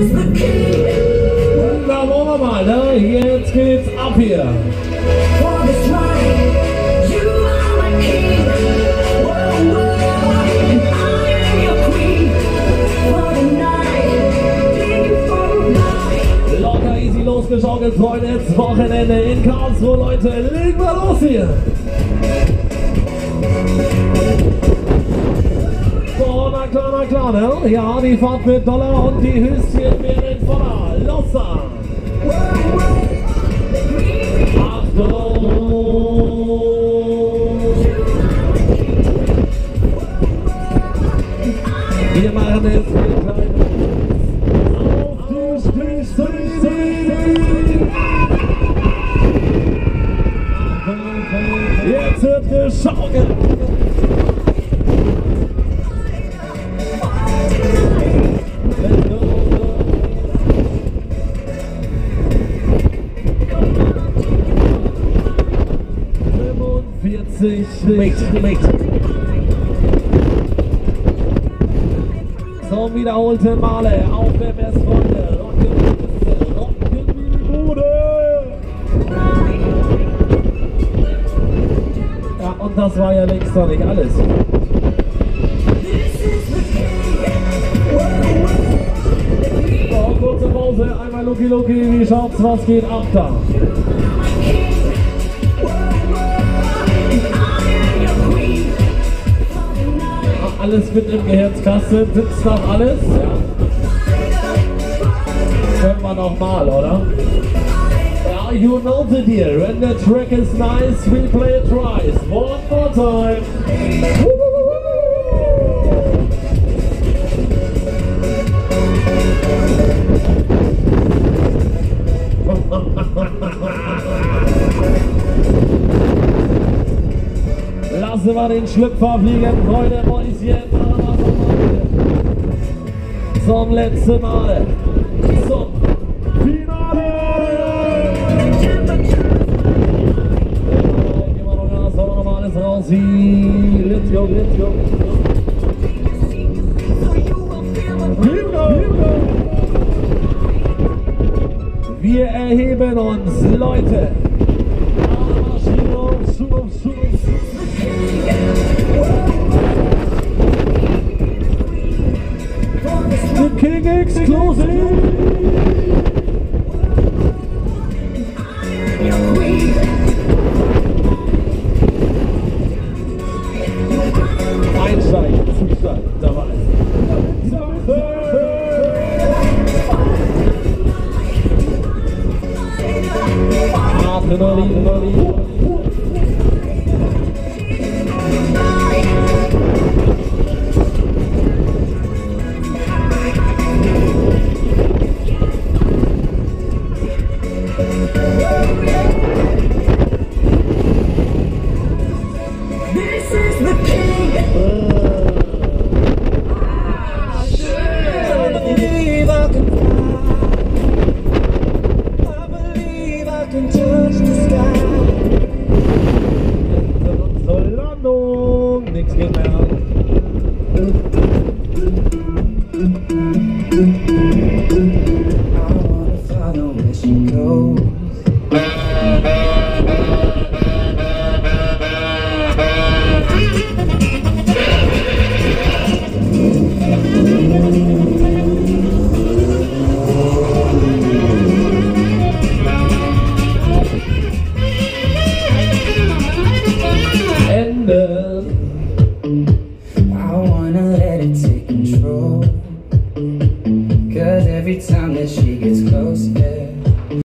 Da wollen wir mal, ne? Jetzt geht's ab hier. Locker easy losgeschaukelt, Freunde. Jetzt Wochenende in Karlsruhe, Leute. Legen wir los hier. So, na klar, ne? Ja, die Fahrt wird doller und die Höschen werden voller. Los da! Achtung! Wir machen es mit auf die Spitze! Jetzt wird geschaukelt! Mit. Zum wiederholten Male auf der Bestfreunde. Rocken die Bude. Ja, und das war ja längst noch nicht alles. So, kurze Pause, einmal Luki, wie schaut's, was geht ab da? Alles fit im Gehirnskasten, sitzt noch alles? Ja. Können wir noch mal, oder? Ja, you know the deal. When the track is nice, we play it twice. One more time. Lassen wir den Schlüpfer fliegen, Freunde, Mäuschen. Zum letzten Mal. Zum Finale. Gehen wir noch Gas, hauen wir noch mal alles raus. Let's go. Wir erheben uns, Leute. The King Exclusive. Einsteigen, Zusteigen, dabei. Adrenalin. Nichts geht mehr. I wanna follow where she goes. Every time that she gets close, yeah.